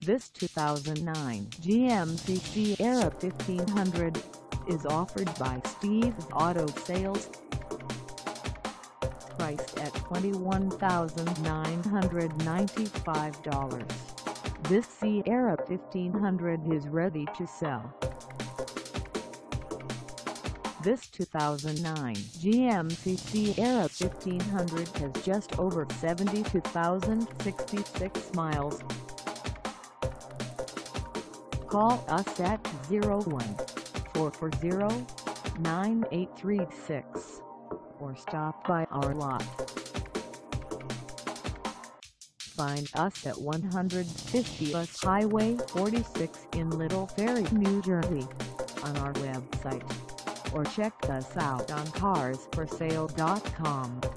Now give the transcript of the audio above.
This 2009 GMC Sierra 1500 is offered by Steve's Auto Sales. Priced at $21,995, this Sierra 1500 is ready to sell. This 2009 GMC Sierra 1500 has just over 72,066 miles. Call us at 01-440-9836 or stop by our lot. Find us at 150 US Highway 46 in Little Ferry, New Jersey, on our website, or check us out on carsforsale.com.